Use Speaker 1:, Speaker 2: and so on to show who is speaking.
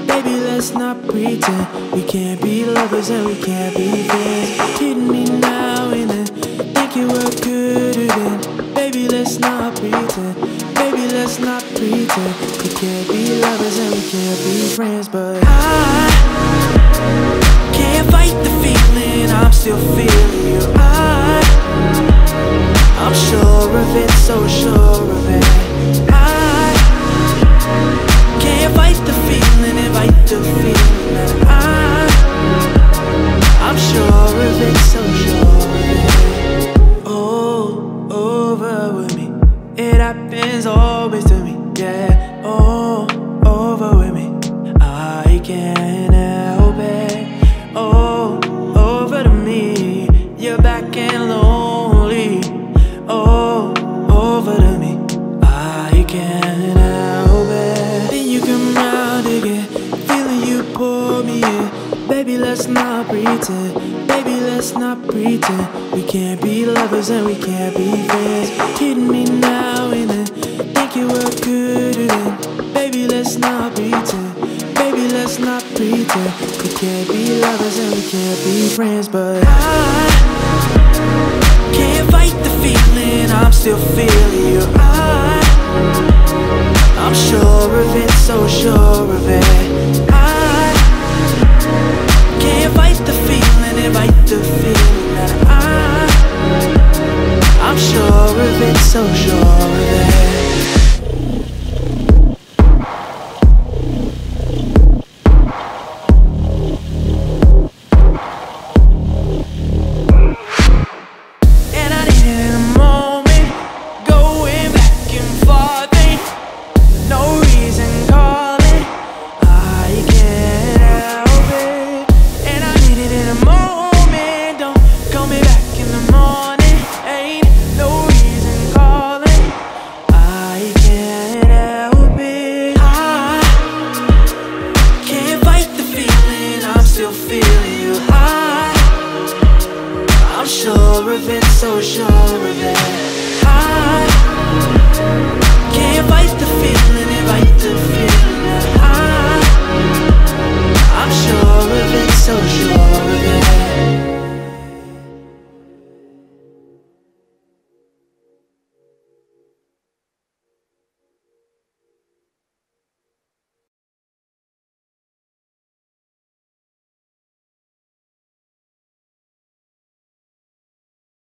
Speaker 1: Baby, let's not pretend. We can't be lovers and we can't be friends. Hitting me now and then, think you were good again. Baby, let's not pretend. Baby, let's not pretend. We can't be lovers and we can't be friends. But I can't fight the feeling, I'm still feeling you. I'm sure of it, so sure of it. I can't fight the feeling, invite the feeling that I'm sure of it, so sure of it. Oh, over with me, it happens always to me, yeah. Oh, over with me, I can't help it. Oh, over to me, you're back and lonely. Oh, over to me, I can't help it. Then you come round again, feeling you pour me in. Baby, let's not pretend. Baby, let's not pretend. We can't be lovers and we can't be friends. Hitting me now and then, think you were good again. Baby, let's not pretend. Baby, let's not pretend. We can't be lovers and we can't be friends. But I can't fight the feeling, I'm still feeling you. I'm sure of it, so sure of it. I can't fight the feeling, invite the feeling that I'm sure of it, so sure of it. So sure